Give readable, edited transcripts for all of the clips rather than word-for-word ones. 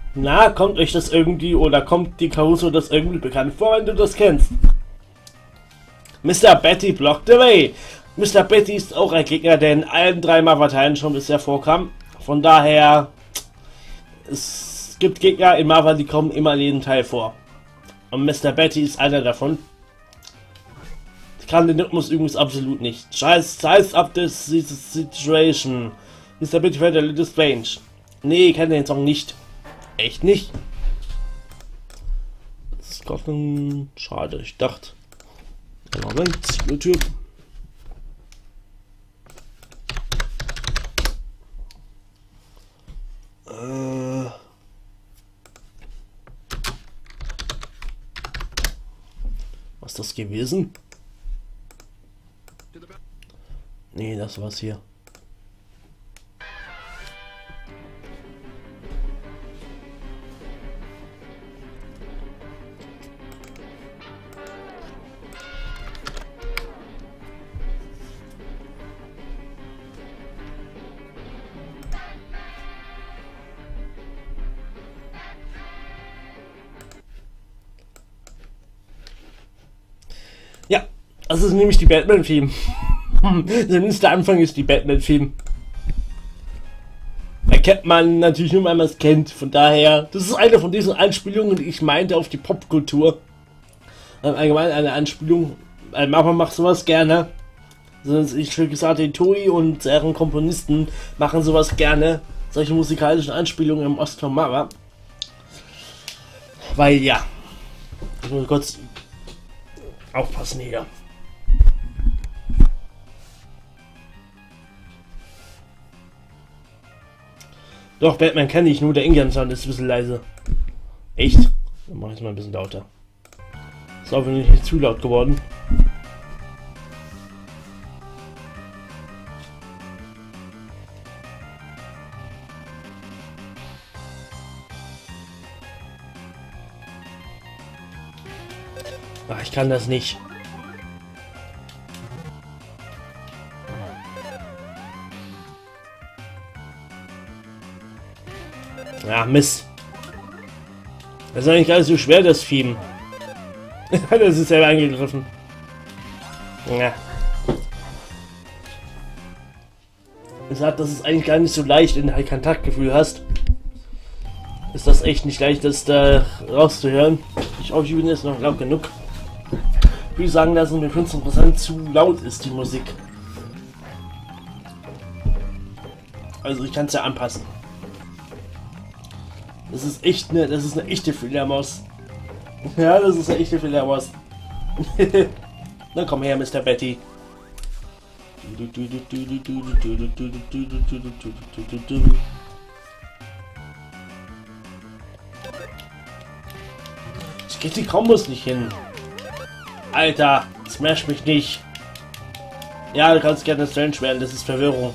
Na, kommt euch das irgendwie oder kommt die Caruso das irgendwie bekannt vor, wenn du das kennst? Mr. Betty blocked away. Mr. Betty ist auch ein Gegner, der in allen 3 Marvel-Teilen schon bisher vorkam. Von daher, es gibt Gegner in Marvel, die kommen immer in jedem Teil vor. Und Mr. Betty ist einer davon. Ich kann den Rhythmus übrigens absolut nicht. Size up this situation. Mr. Betty fällt a little strange. Nee, ich kenne den Song nicht. Echt nicht? Das ist gerade ein... Schade, ich dachte... Moment, YouTube. Was ist das gewesen? Nee, das war's hier. Ja, das ist nämlich die Batman-Theme. Zumindest der Anfang ist die Batman-Theme. Erkennt man natürlich nur, wenn man es kennt. Von daher, das ist eine von diesen Anspielungen, die ich meinte auf die Popkultur. Allgemein eine Anspielung. Marvel macht sowas gerne. Ich will gesagt, die Toei und deren Komponisten machen sowas gerne. Solche musikalischen Anspielungen im Ost von Marvel. Weil ja, ich muss kurz aufpassen hier. Doch, Batman kenne ich, nur der Ingame-Sound ist ein bisschen leise. Echt? Dann mache ich es mal ein bisschen lauter. Ist auch nicht zu laut geworden. Ach, ich kann das nicht. Ja, Mist. Das ist eigentlich gar nicht so schwer, das Theme. Das ist selber angegriffen. Ja. Ich sag, das ist eigentlich gar nicht so leicht, wenn du halt kein Taktgefühl hast. Ist das echt nicht leicht, das da rauszuhören. Ich hoffe, ich bin jetzt noch laut genug. Ich würde sagen, dass es mit 15% zu laut ist, die Musik. Also ich kann es ja anpassen. Das ist echt eine echte Fledermaus. Ja, das ist eine echte Fledermaus. Na komm her, Mr. Betty. Ich krieg die Kombos nicht hin. Alter, smash mich nicht. Ja, du kannst gerne Strange werden, das ist Verwirrung.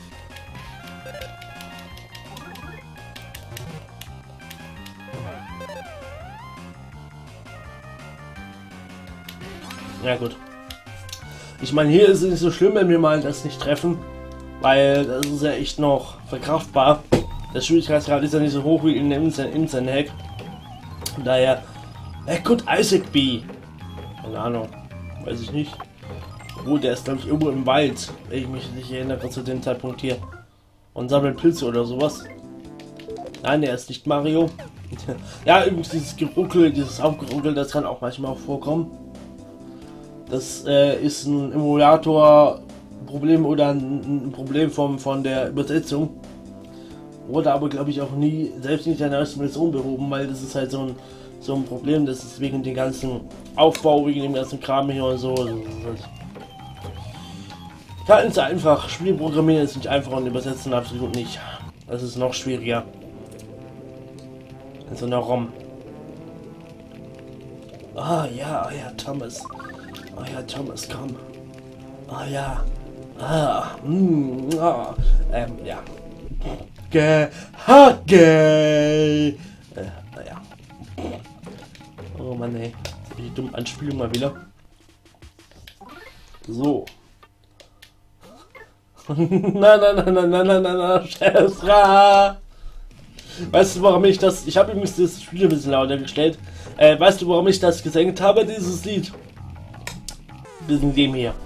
Ja gut. Ich meine, hier ist es nicht so schlimm, wenn wir mal das nicht treffen, weil das ist ja echt noch verkraftbar. Der Schwierigkeitsgrad ist ja nicht so hoch wie in dem Instant Hack. Von daher, gut, Isaac B. Keine Ahnung, weiß ich nicht. Oh, der ist glaube ich irgendwo im Wald, wenn ich mich nicht erinnere zu dem Zeitpunkt hier. Und sammelt Pilze oder sowas. Nein, der ist nicht Mario. Ja, übrigens dieses Geruckel, dieses Aufgeruckel, das kann auch manchmal auch vorkommen. Das ist ein Emulator-Problem oder ein Problem von der Übersetzung. Wurde aber glaube ich auch nie, selbst nicht in der neuesten Version behoben, weil das ist halt so ein Problem, das ist wegen dem ganzen Aufbau, wegen dem ganzen Kram hier und so. Halten Sie einfach, Spielprogrammieren ist nicht einfach und übersetzen absolut nicht. Das ist noch schwieriger. In so einer ROM. Ah ja, Thomas. Oh ja, Thomas, komm. Oh ja. Ja. Gehage. Naja. Oh Mann, ey. Die dumme Anspielung mal wieder. So. Na, Schäsra. Weißt du, warum ich das... Ich habe übrigens das Spiel ein bisschen lauter gestellt. Weißt du, warum ich das gesenkt habe, dieses Lied? Wegen dem hier.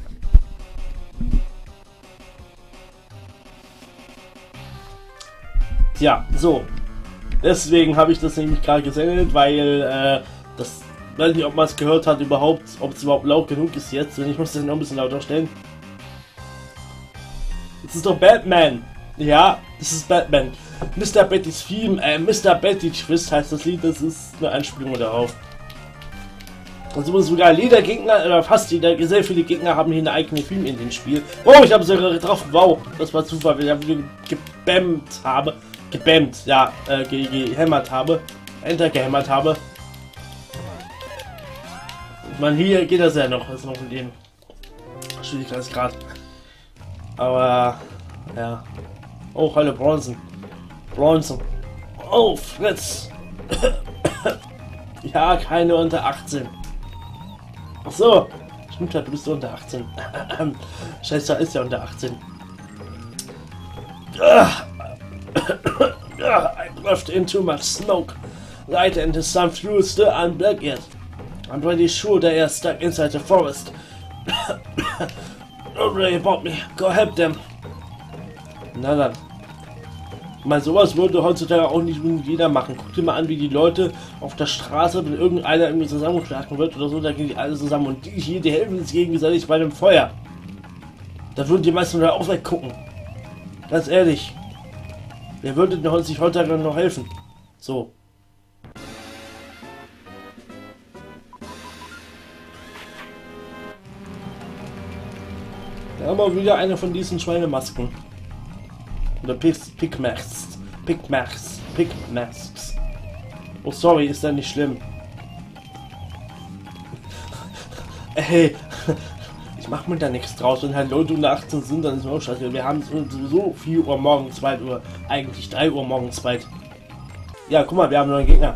Tja, so. Deswegen habe ich das nämlich gerade gesendet, weil das... weiß nicht, ob man es gehört hat überhaupt, ob es überhaupt laut genug ist jetzt. Und ich muss das noch ein bisschen lauter stellen. Das ist doch Batman. Ja, das ist Batman. Mr. Betty's Theme, Mr. Betty Twist heißt das Lied, das ist eine Anspielung darauf. Also sogar jeder Gegner, oder fast jeder, sehr viele Gegner haben hier eine eigene Theme in dem Spiel. Oh, ich habe sogar getroffen, wow, das war Zufall, weil ich gebammt habe. Gebammt, ja, gehämmert habe. Enter gehämmert habe. Ich meine, hier geht das ja noch, das ist noch ein Leben. Schwierigkeitsgrad. Aber, ja. Oh, hallo Bronson. Bronson. Oh, Fritz. Ja, keine unter 18. Ach so. Stimmt, du bist unter 18. Scheiße, ist ja unter 18. I breathed in too much smoke. Light and the sun fuel still unblack yet. I'm pretty sure they are stuck inside the forest. Don't worry about me. Go help them. Na dann. Mal sowas würde heutzutage auch nicht jeder machen. Guck dir mal an, wie die Leute auf der Straße, wenn irgendeiner irgendwie zusammengeschlagen wird oder so, da gehen die alle zusammen und die hier, die helfen sich gegenseitig bei dem Feuer. Da würden die meisten Leute auch weggucken. Ganz ehrlich. Wer würde denn sich heutzutage noch helfen? So. Da haben wir wieder eine von diesen Schweinemasken. Oder Pigmasks. Oh, sorry, ist ja nicht schlimm. Ey, ich mach mir da nichts draus. Wenn halt Leute unter 18 sind, dann ist mir auch scheiße. Wir haben sowieso 4 Uhr morgens weit, oder eigentlich 3 Uhr morgens weit. Ja, guck mal, wir haben noch einen Gegner.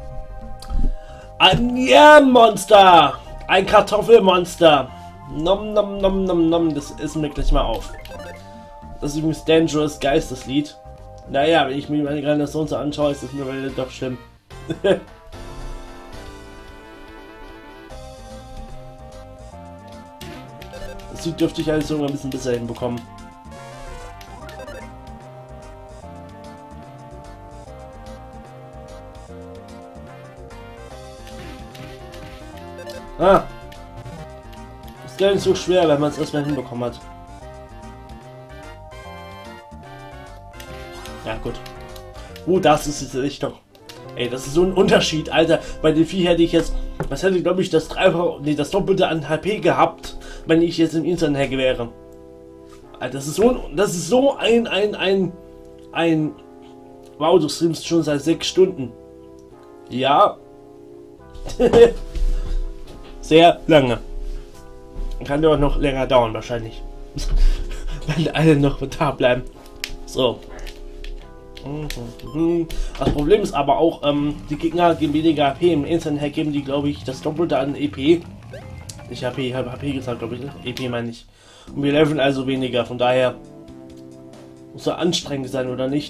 Ein Monster! Ein Kartoffelmonster! Nom nom nom nom nom, das essen wir gleich mal auf. Das ist übrigens Dangerous Geist, das Lied. Naja, wenn ich mir meine Granation so anschaue, ist das mittlerweile doch schlimm. Das Lied dürfte ich alles sogar ein bisschen besser hinbekommen. Ah! Ist gar nicht so schwer, wenn man es erstmal hinbekommen hat. Ja, gut. Das ist jetzt echt doch. Ey, das ist so ein Unterschied, Alter. Bei dem Vieh hätte ich jetzt. Was hätte, glaube ich, das Doppelte an HP gehabt, wenn ich jetzt im Internet wäre. Alter, das ist so ein. Wow, du streamst schon seit 6 Stunden. Ja. Sehr lange. Kann ja auch noch länger dauern, wahrscheinlich. Wenn alle noch da bleiben. So. Das Problem ist aber auch, die Gegner geben weniger HP. Im Internet geben die, glaube ich, das Doppelte an EP. Ich habe HP gesagt, glaube ich. Ne? EP meine ich. Und wir leveln also weniger. Von daher muss er anstrengend sein oder nicht.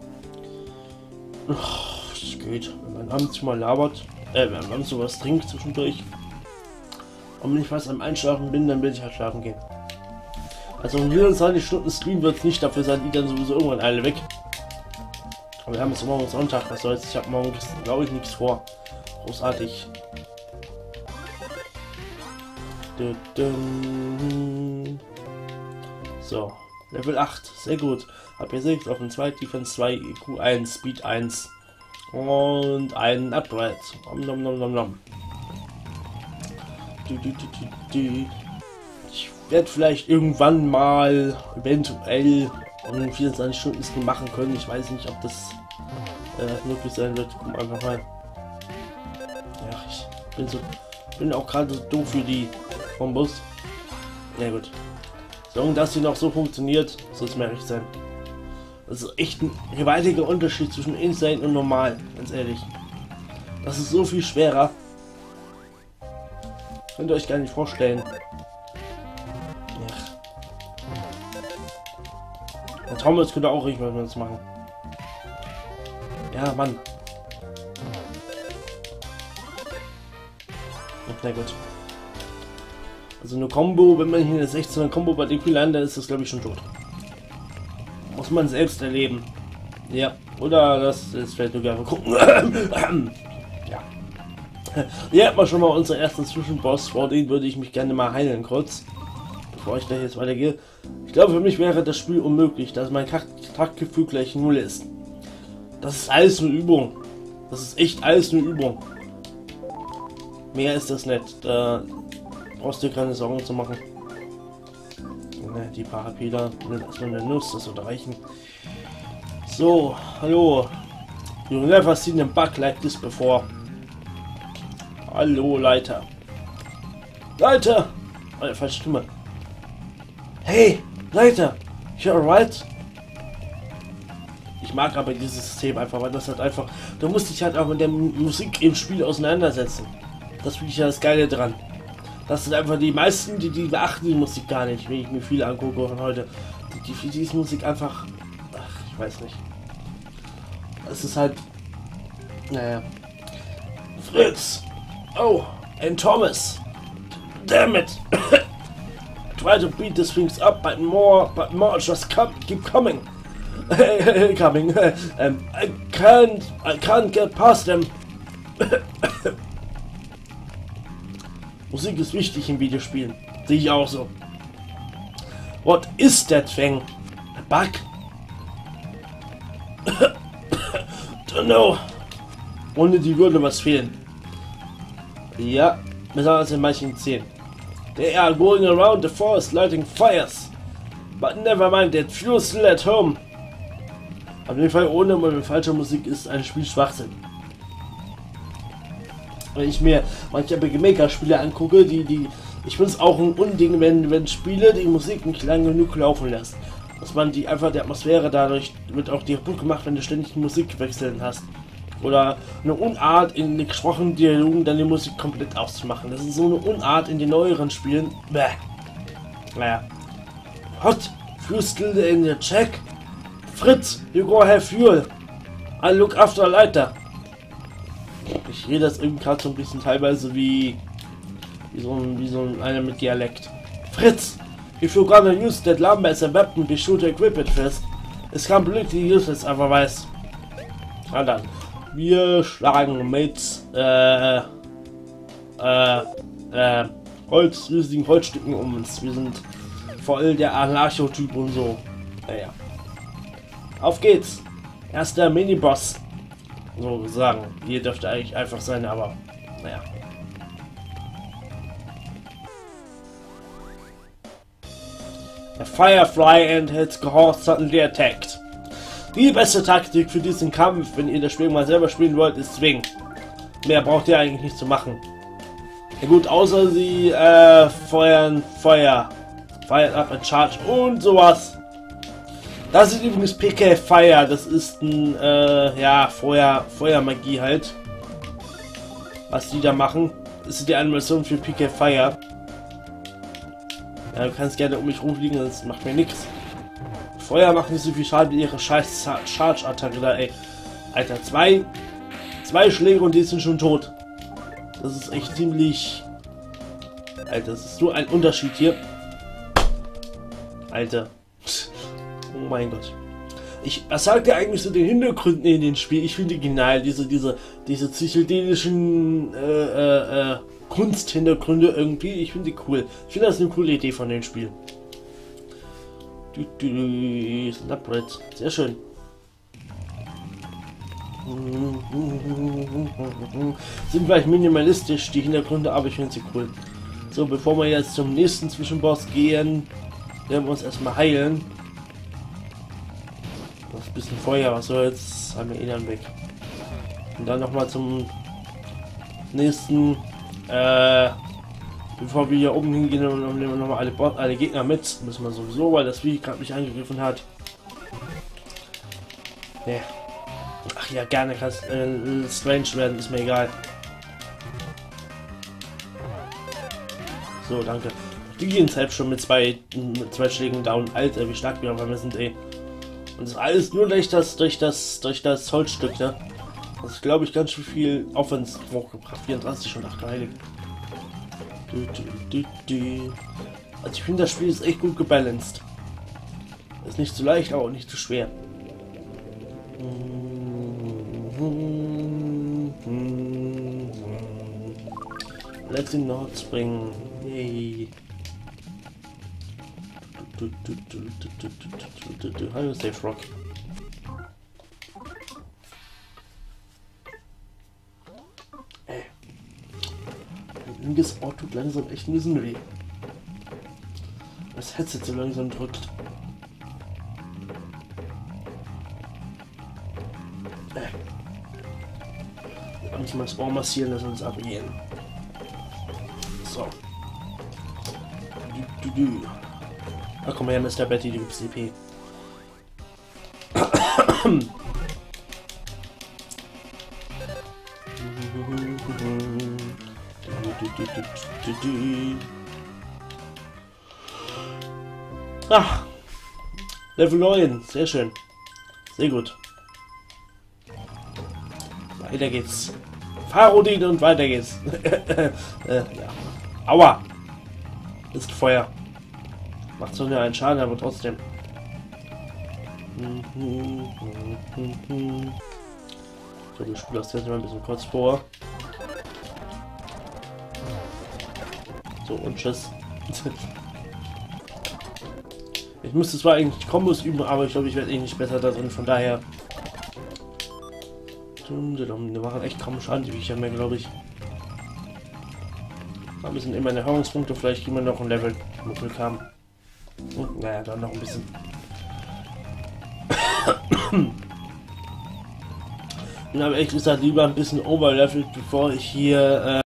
Das geht. Wenn man abends mal labert, wenn man abends sowas trinkt zwischendurch. Und wenn ich fast am Einschlafen bin, dann will ich halt schlafen gehen. Also um 24 Stunden Stream wird es nicht, dafür seid ihr dann sowieso irgendwann alle weg. Aber wir haben jetzt morgen Sonntag, was soll's, ich habe morgen, glaube ich, nichts vor. Großartig. So, Level 8, sehr gut. Hab hier 6 auf dem 2, Defense 2, EQ 1, Speed 1 und ein Upgrade. Nom nom nom nom. Ich werde vielleicht irgendwann mal eventuell einen 24 Stunden Stream machen können. Ich weiß nicht, ob das möglich sein wird. Guck einfach mal. Ja, ich bin auch gerade so doof für die vom Bus. Na gut. Solange das hier noch so funktioniert, soll es mir recht sein. Das ist echt ein gewaltiger Unterschied zwischen Insane und normal, ganz ehrlich. Das ist so viel schwerer. Könnt ihr euch gar nicht vorstellen. Der Thomas könnte auch irgendwas machen. Ja, Mann. Na gut. Also eine Combo, wenn man hier eine 16er Combo bei dem landet, ist das glaube ich schon tot. Muss man selbst erleben. Ja, oder das ist vielleicht nur gerne gucken. Ja. Hier hat man schon mal unseren ersten Zwischenboss, vor den würde ich mich gerne mal heilen kurz. Bevor ich gleich jetzt weitergehe. Ich glaube, für mich wäre das Spiel unmöglich, dass mein Taktgefühl gleich 0 ist. Das ist alles eine Übung. Das ist echt alles eine Übung. Mehr ist das nicht. Da brauchst du dir keine Sorgen zu machen. Ne, die Parapeder, erstmal eine Nuss, das wird reichen. So, hallo. You never seen a bug like this before. Hallo, Leiter. Leiter! Oh, falsche Stimme. Hey, Leiter! You're alright? Ich mag aber dieses System einfach, weil das halt einfach... Du musst dich halt auch mit der Musik im Spiel auseinandersetzen. Das finde ich ja das Geile dran. Das sind einfach die meisten, die beachten die Musik gar nicht, wenn ich mir viele angucke von heute. Die ist Musik einfach... Ach, ich weiß nicht. Es ist halt... Naja. Fritz! Oh, and Thomas! Damn it! Try to beat these things up, but more just keep coming. Coming. I can't get past them. Musik ist wichtig in Videospielen. Sehe ich auch so. What is that thing? A bug? Don't know. Ohne die würde was fehlen. Ja, besonders in manchen Szenen. They are going around the forest lighting fires. But never mind, that fuel still at home. Auf jeden Fall ohne oder mit falscher Musik ist ein Spiel Schwachsinn. Wenn ich mir manche Maker-Spiele angucke, ich finde es auch ein Unding, wenn Spiele die Musik nicht lang genug laufen lässt. Dass man die einfach, die Atmosphäre dadurch wird auch dir gut gemacht, wenn du ständig Musikwechseln hast. Oder eine Unart in den gesprochenen Dialogen, dann die Musik komplett auszumachen. Das ist so eine Unart in den neueren Spielen. Bäh. Naja. Hot, fuel still in the check. Fritz, you go have fuel. I look after Leiter. Ich rede das irgendwie gerade so ein bisschen teilweise wie so ein einer mit Dialekt. Fritz, if you're gonna use that lumber as a weapon, be sure to equip it first. It's completely useless, otherwise. Na dann. Wir schlagen mit riesigen Holzstücken um uns. Wir sind voll der Anarcho-Typ und so. Naja. Auf geht's. Erster Mini-Boss. So sagen. Hier dürfte eigentlich einfach sein, aber naja. Der Firefly and its cohort suddenly attacked. Die beste Taktik für diesen Kampf, wenn ihr das Spiel mal selber spielen wollt, ist zwingen. Mehr braucht ihr eigentlich nicht zu machen. Ja gut, außer sie feuern Feuer. Fire up and charge und sowas. Das ist übrigens PK Fire. Das ist ein, ja, Feuermagie halt. Was die da machen. Das ist die Animation für PK Fire. Ja, du kannst gerne um mich rumfliegen, das macht mir nichts. Feuer macht nicht so viel Schaden wie ihre scheiß Charge-Attacke da, ey. Alter, zwei Schläge und die sind schon tot. Das ist echt ziemlich... Alter, das ist so ein Unterschied hier. Alter. Oh mein Gott. Was sagt ihr eigentlich zu den Hintergründen in den Spiel? Ich finde genial, diese psychedelischen Kunsthintergründe irgendwie. Ich finde die cool. Ich finde das eine coole Idee von den Spielen. Snapred. Sehr schön. Sind vielleicht minimalistisch die Hintergründe, aber ich finde sie cool. So, bevor wir jetzt zum nächsten Zwischenboss gehen, werden wir uns erstmal heilen. Das ein bisschen Feuer, was soll's, haben wir eh dann weg. Und dann nochmal zum nächsten, bevor wir hier oben hingehen und nehmen wir nochmal alle Gegner mit, müssen wir sowieso, weil das Vieh gerade mich angegriffen hat. Nee. Ach ja, gerne kann es strange werden, ist mir egal. So, danke. Die gehen selbst schon mit zwei Schlägen down. Alter, wie stark wir auf einmal sind, ey. Und das ist alles nur durch das Holzstück, ne? Das ist, glaube ich, ganz schön viel Aufwand hochgebracht. 34 und 8 Heilig. Also ich finde, das Spiel ist echt gut gebalanced. Ist nicht zu leicht, aber auch nicht zu schwer. Let's in Nord Spring. Yay. Hallo, Safe Rock. Ey. Mein linkes Ohr tut langsam echt ein bisschen weh. Das Headset so langsam drückt. Wir müssen mal das Ohr massieren, lass uns abgehen. So. Ach, komm her, Mr. Betty, du gibst EP. Ach, Level 9, sehr schön. Sehr gut. Weiter geht's. Farodin und weiter geht's. Ja. Aua! Ist Feuer. Macht so nur einen Schaden, aber trotzdem. So, wir spielen das jetzt mal ein bisschen kurz vor. So, und tschüss. Ich müsste zwar eigentlich Kombos üben, aber ich glaube, ich werde eh nicht besser da drin, von daher. Die machen echt kaum Schaden, die Viecher mehr, glaube ich. Wir sind immer in Erfahrungspunkte, vielleicht gehen wir noch ein Level, wo wir kamen. Naja, dann noch ein bisschen. Ich habe echt gesagt, lieber ein bisschen overlevelt, bevor ich hier